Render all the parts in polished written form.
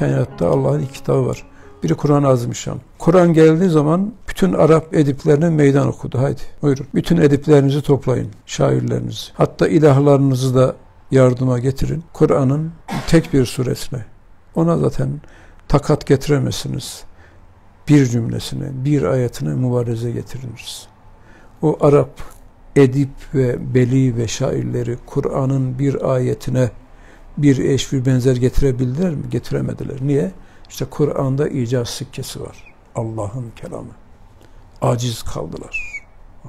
kainatta Allah'ın iki kitabı var. Biri Kur'an-ı Azimüşşan. Kur'an geldiği zaman bütün Arap ediplerine meydan okudu. Haydi buyurun. Bütün ediplerinizi toplayın. Şairlerinizi. Hatta ilahlarınızı da yardıma getirin. Kur'an'ın tek bir suresine. Ona zaten takat getiremezsiniz. Bir cümlesine, bir ayetine mübareze getiriniz. O Arap edip ve beli ve şairleri Kur'an'ın bir ayetine bir eş bir benzer getirebildiler mi? Getiremediler. Niye? İşte Kur'an'da icaz sikkesi var. Allah'ın kelamı. Aciz kaldılar.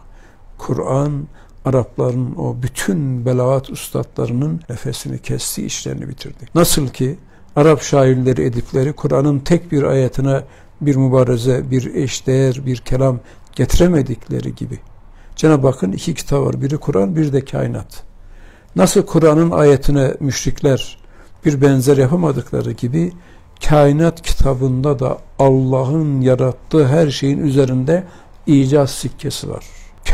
Kur'an, Arapların o bütün belagat üstadlarının nefesini kesti, işlerini bitirdi. Nasıl ki Arap şairleri, edipleri Kur'an'ın tek bir ayetine bir mübareze, bir eşdeğer, bir kelam getiremedikleri gibi. Cenab-ı Hakk'ın iki kitabı var. Biri Kur'an, bir de kainat. Nasıl Kur'an'ın ayetine müşrikler bir benzer yapamadıkları gibi kainat kitabında da Allah'ın yarattığı her şeyin üzerinde icaz sikkesi var.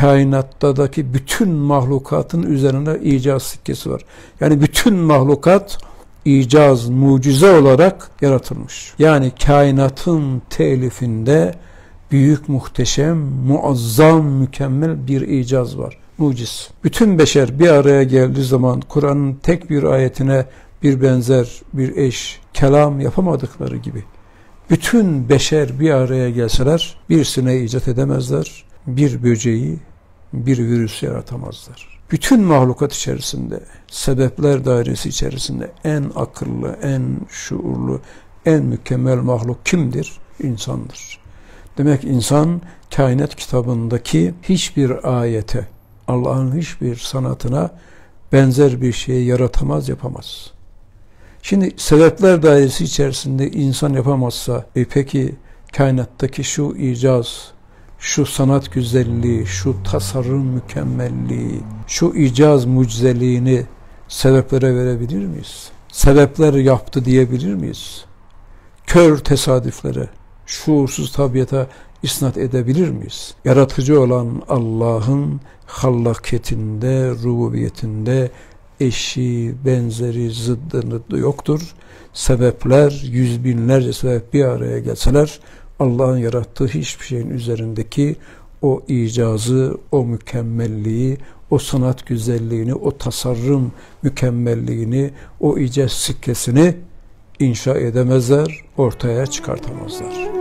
Kainattaki bütün mahlukatın üzerinde icaz sikkesi var. Yani bütün mahlukat icaz, mucize olarak yaratılmış. Yani kainatın telifinde büyük, muhteşem, muazzam, mükemmel bir icaz var. Muciz. Bütün beşer bir araya geldiği zaman Kur'an'ın tek bir ayetine bir benzer, bir eş, kelam yapamadıkları gibi bütün beşer bir araya gelseler bir sineği icat edemezler, bir böceği, bir virüs yaratamazlar. Bütün mahlukat içerisinde, sebepler dairesi içerisinde en akıllı, en şuurlu, en mükemmel mahluk kimdir? İnsandır. Demek insan kainat kitabındaki hiçbir ayete, Allah'ın hiçbir sanatına benzer bir şeyi yaratamaz, yapamaz. Şimdi sebepler dairesi içerisinde insan yapamazsa, peki kainattaki şu icaz, şu sanat güzelliği, şu tasarım mükemmelliği, şu icaz mucizeliğini sebeplere verebilir miyiz? Sebepler yaptı diyebilir miyiz? Kör tesadüflere, şuursuz tabiata isnat edebilir miyiz? Yaratıcı olan Allah'ın hallakiyetinde, rububiyetinde eşi, benzeri, zıddı yoktur. Sebepler, yüz binlerce sebep bir araya gelseler Allah'ın yarattığı hiçbir şeyin üzerindeki o icazı, o mükemmelliği, o sanat güzelliğini, o tasarrum mükemmelliğini, o icaz sikkesini inşa edemezler, ortaya çıkartamazlar.